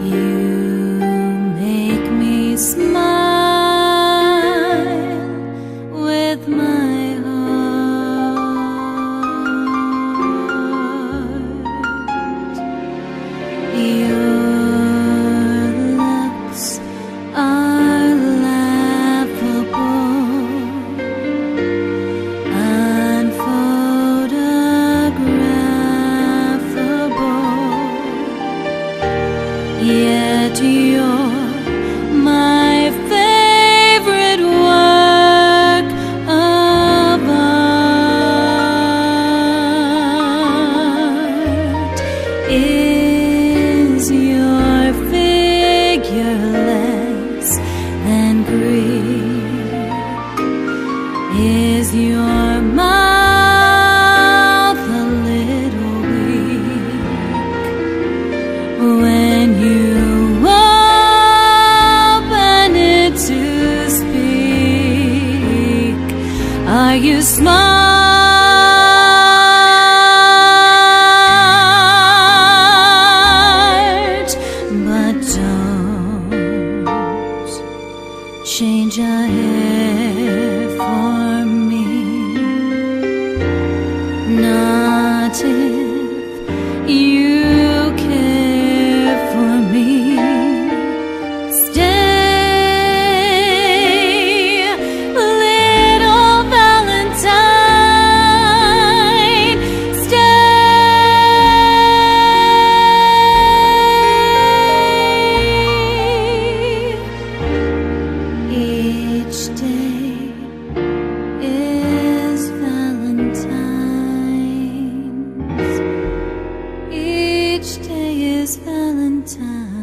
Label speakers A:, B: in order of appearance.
A: You make me smile with my heart. Your looks are laughable, unphotographable, yet you're my favorite work of art. Is your figure less than Greek? Is your mouth a little weak when you open it to speak? Are you smart? But don't change a hair for me. Not if you care for me. Stay, little Valentine. Stay. Each day is Valentine's. Each day is Valentine's.